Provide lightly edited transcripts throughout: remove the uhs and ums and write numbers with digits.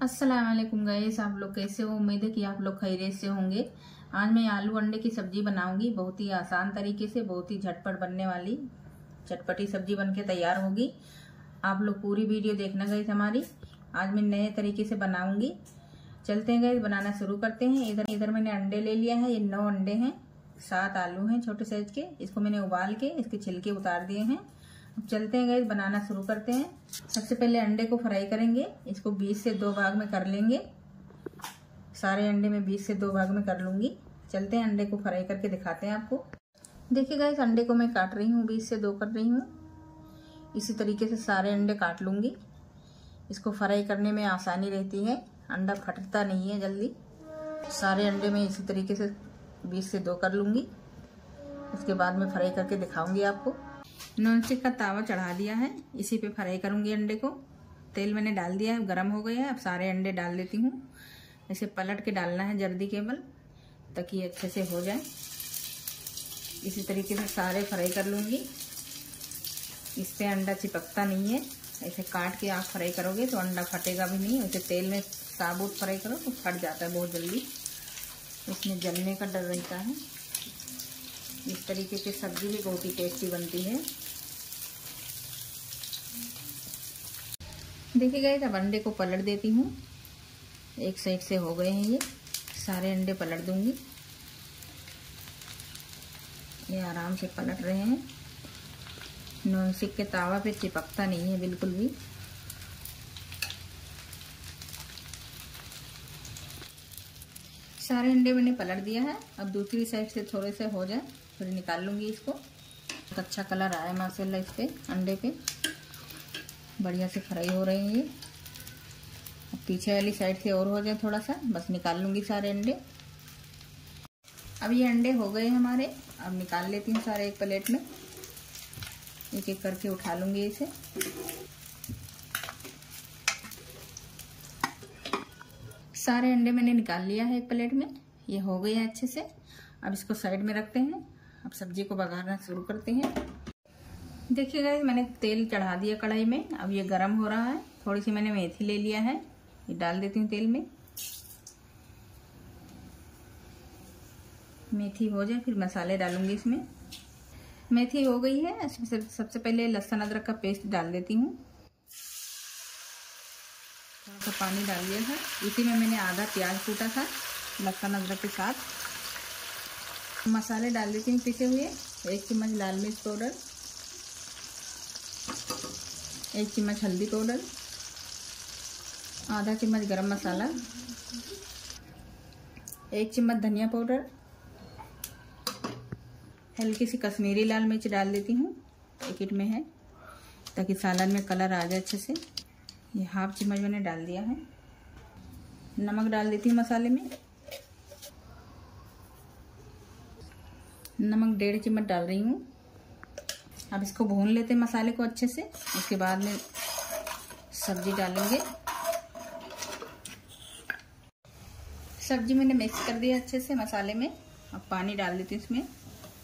अस्सलाम वालेकुम गाइस, आप लोग कैसे हो। उम्मीद है कि आप लोग खैरियत से होंगे। आज मैं आलू अंडे की सब्जी बनाऊंगी। बहुत ही आसान तरीके से, बहुत ही झटपट बनने वाली चटपटी सब्जी बनके तैयार होगी। आप लोग पूरी वीडियो देखना गाइस हमारी। आज मैं नए तरीके से बनाऊंगी। चलते हैं गाइस, बनाना शुरू करते हैं। इधर मैंने अंडे ले लिया है। ये 9 अंडे हैं, 7 आलू हैं छोटे साइज के। इसको मैंने उबाल के इसके छिलके उतार दिए हैं। अब चलते हैं गाइस, बनाना शुरू करते हैं। सबसे पहले अंडे को फ्राई करेंगे। इसको 20 से 2 भाग में कर लेंगे। सारे अंडे में 20 से 2 भाग में कर लूंगी। चलते हैं, अंडे को फ्राई करके दिखाते हैं आपको। देखिए गाइस, अंडे को मैं काट रही हूँ, 20 से 2 कर रही हूँ। इसी तरीके से सारे अंडे काट लूंगी। इसको फ्राई करने में आसानी रहती है, अंडा फटता नहीं है जल्दी। सारे अंडे में इसी तरीके से 20 से 2 कर लूंगी। उसके बाद में फ्राई करके दिखाऊंगी आपको। नॉनस्टिक का तावा चढ़ा दिया है, इसी पे फ्राई करूंगी अंडे को। तेल मैंने डाल दिया है, गरम हो गया है। अब सारे अंडे डाल देती हूँ। ऐसे पलट के डालना है जल्दी केवल, ताकि ये अच्छे से हो जाए। इसी तरीके से सारे फ्राई कर लूंगी। इस पे अंडा चिपकता नहीं है। ऐसे काट के आप फ्राई करोगे तो अंडा फटेगा भी नहीं। वैसे तेल में साबुत फ्राई करो तो फट जाता है बहुत जल्दी, उसमें जलने का डर रहता है। इस तरीके से सब्जी भी बहुत ही टेस्टी बनती है। देखिए गाइस, अब अंडे को पलट देती हूँ। एक साइड से हो गए हैं ये सारे अंडे, पलट दूंगी। ये आराम से पलट रहे हैं। नॉनस्टिक के तावा पे चिपकता नहीं है बिल्कुल भी। सारे अंडे मैंने पलट दिया है। अब दूसरी साइड से थोड़े से हो जाए फिर निकाल लूंगी इसको। बहुत अच्छा कलर आया माशाल्लाह इस पे, अंडे पे बढ़िया से फ्राई हो रहे हैं ये। अब पीछे वाली साइड से और हो जाए थोड़ा सा, बस निकाल लूंगी सारे अंडे। अब ये अंडे हो गए हमारे। अब निकाल लेती हूँ सारे एक प्लेट में। एक एक करके उठा लूंगी इसे। सारे अंडे मैंने निकाल लिया है एक प्लेट में। ये हो गए हैं अच्छे से। अब इसको साइड में रखते हैं। अब सब्जी को बघारना शुरू करते हैं। देखिए गाइस, मैंने तेल चढ़ा दिया कढ़ाई में। अब ये गरम हो रहा है। थोड़ी सी मैंने मेथी ले लिया है, ये डाल देती हूँ तेल में। मेथी हो जाए फिर मसाले डालूंगी इसमें। मेथी हो गई है। सबसे पहले लहसुन अदरक का पेस्ट डाल देती हूँ। थोड़ा सा पानी डाल दिया था। इसी में मैंने आधा प्याज कूटा था लहसुन अदरक के साथ। मसाले डाल देती हूँ पिसे हुए। 1 चम्मच लाल मिर्च पाउडर, 1 चम्मच हल्दी पाउडर, आधा चम्मच गरम मसाला, 1 चम्मच धनिया पाउडर, हल्की सी कश्मीरी लाल मिर्च डाल देती हूँ, पैकेट में है, ताकि सालन में कलर आ जाए अच्छे से। ये 1/2 चम्मच मैंने डाल दिया है। नमक डाल देती हूँ मसाले में। नमक 1.5 चम्मच डाल रही हूँ। अब इसको भून लेते हैं मसाले को अच्छे से। उसके बाद में सब्जी डालेंगे। सब्जी मैंने मिक्स कर दिया अच्छे से मसाले में। अब पानी डाल देती हूँ इसमें।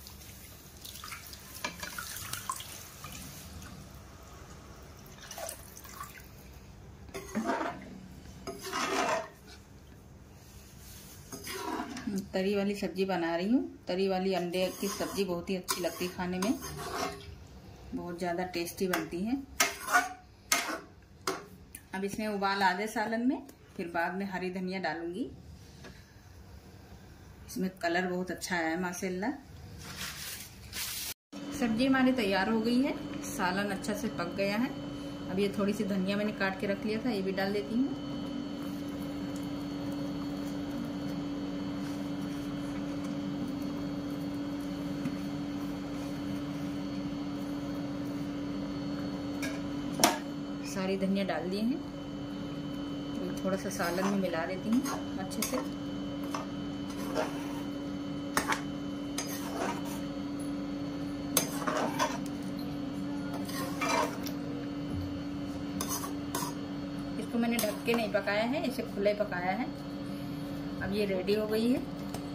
तरी वाली सब्जी बना रही हूँ। तरी वाली अंडे की सब्जी बहुत ही अच्छी लगती है खाने में, बहुत ज़्यादा टेस्टी बनती है। अब इसमें उबाल आ जाए सालन में, फिर बाद में हरी धनिया डालूंगी। इसमें कलर बहुत अच्छा आया है माशाल्लाह। सब्जी हमारी तैयार हो गई है। सालन अच्छा से पक गया है। अब ये थोड़ी सी धनिया मैंने काट के रख लिया था, ये भी डाल देती हूँ। सारी धनिया डाल दिए हैं। तो थोड़ा सा सालन में मिला देती हूँ अच्छे से। इसको मैंने ढक के नहीं पकाया है, इसे खुला ही पकाया है। अब ये रेडी हो गई है।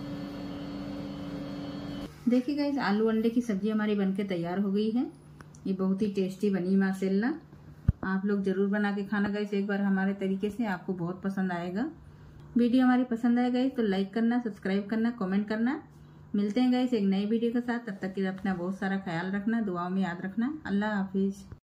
देखिए गाइस, आलू अंडे की सब्जी हमारी बनके तैयार हो गई है। ये बहुत ही टेस्टी बनी माशाल्लाह। आप लोग जरूर बना के खाना गाइस एक बार हमारे तरीके से, आपको बहुत पसंद आएगा। वीडियो हमारी पसंद आए गाइस तो लाइक करना, सब्सक्राइब करना, कमेंट करना। मिलते हैं गाइस एक नई वीडियो के साथ, तब तक के लिए अपना बहुत सारा ख्याल रखना, दुआओं में याद रखना। अल्लाह हाफिज।